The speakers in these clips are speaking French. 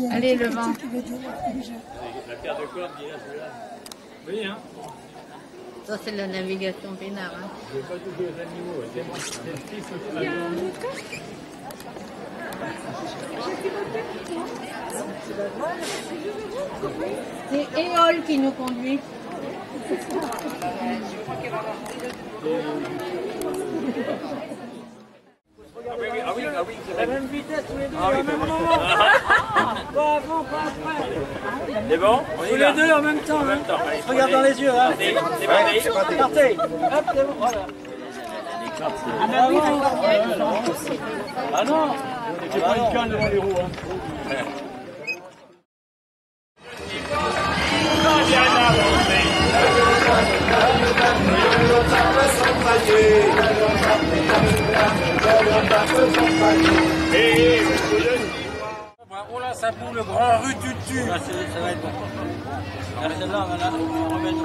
Allez, le vent. La paire de cordes qui est là, celui-là. Oui, hein. Ça, c'est la navigation peinard. Hein. Je ne veux pas toucher les animaux. C'est le fils aussi. Il y a un autre coche. C'est Éole qui nous conduit. Ah oui, c'est La même vitesse tous les deux, Ah oui, au même moment. Pas avant, pas après. C'est bon? On Tous y va. les deux en même temps. En même temps. Allez, Regarde dans les yeux. Hein. C'est parti. Partez. Hop, c'est bon. Voilà. Ah non. C'est pas une canne devant les roues. Hein. On l'a ça pour le grand rue tutu. Ça va être bon. Celle-là, on va la remettre.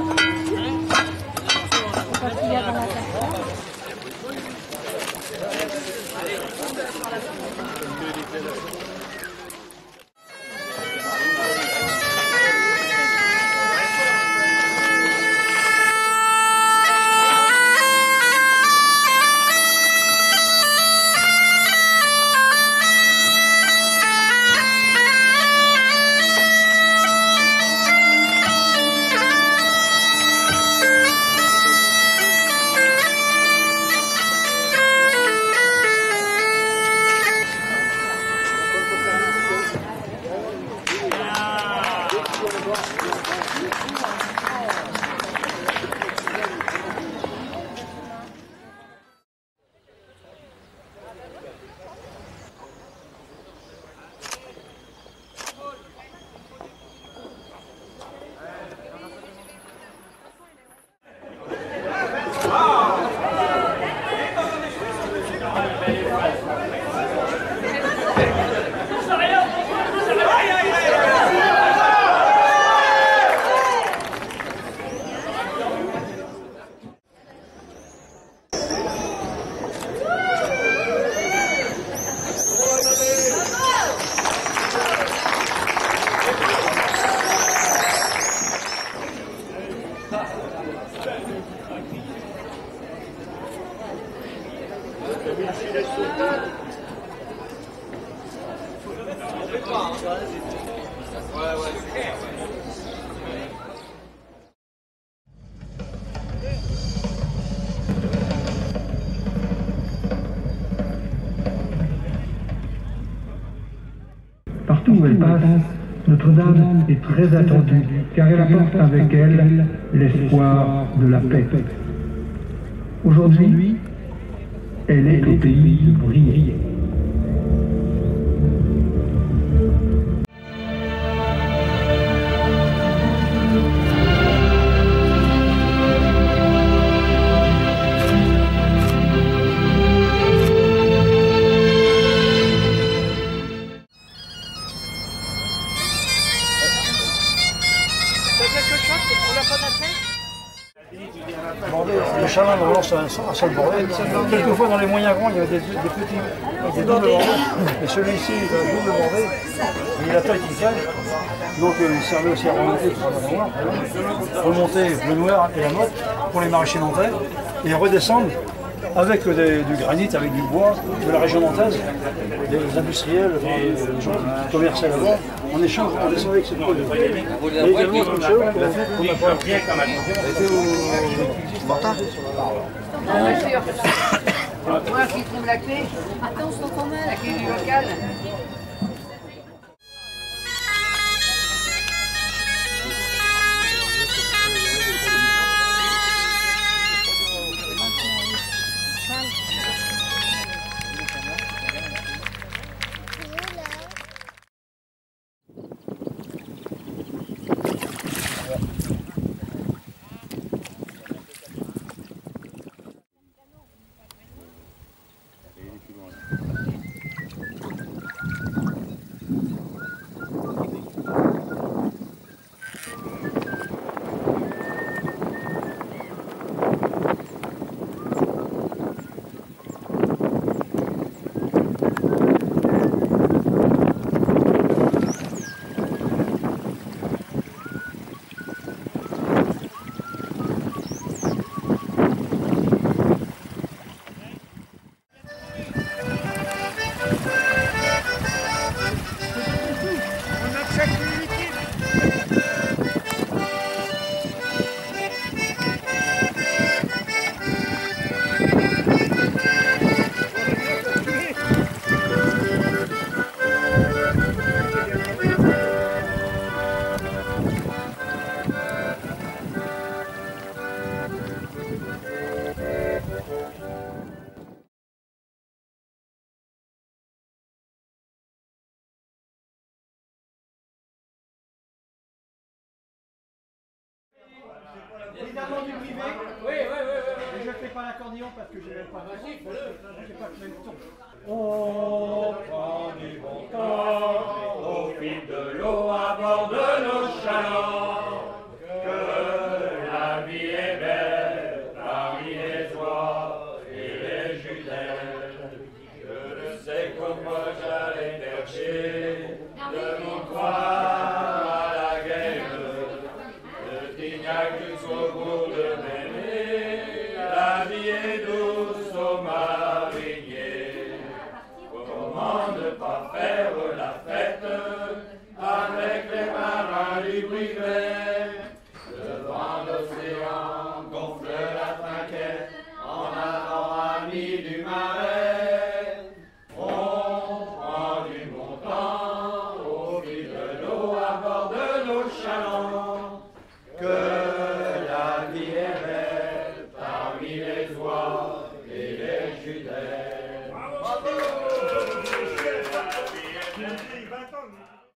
Partout où elle passe, Notre-Dame est très attendue, car elle apporte avec elle l'espoir de la paix. Aujourd'hui, elle est au pays de briller. Le chaland on lance un seul bordel. Quelquefois dans les moyens grands, il y avait des petits, avec des doubles bordels. Et celui-ci, il a un double bordel. Il a taille qui cale. Donc il servait aussi à remonter le noir et la motte pour les maraîchers nantais. Et redescendre avec du granit, avec du bois de la région nantaise, des industriels, des gens qui commerçaient là-bas. En échange, on descendait avec ces produits. Et également, comme ça, on n'a pas bien comme Martin. Bien sûr. Moi qui trouve la clé. Attends, je t'entends mal, la clé du local. Évidemment du privé. Oui. Et je ne fais pas l'accordéon parce que je n'ai pas de son. Je ne fais pas le même ton. On prend du bon temps au fil de l'eau à bord de nos chalands. Que la vie est belle parmi les oies et les jutelles. Je ne sais comment j'allais percher de mon croire à la guerre. Le Tignac jusqu'au bout de mes nez, la vie est douce aux mariniers. Comment ne pas faire la fête avec les marins du privé? Devant l'océan gonfle la trinquette, en avant amis du marais. On prend du bon temps au fil de l'eau à bord de nos chalands. Que la vie est belle parmi les oies et les jutelles. Bravo!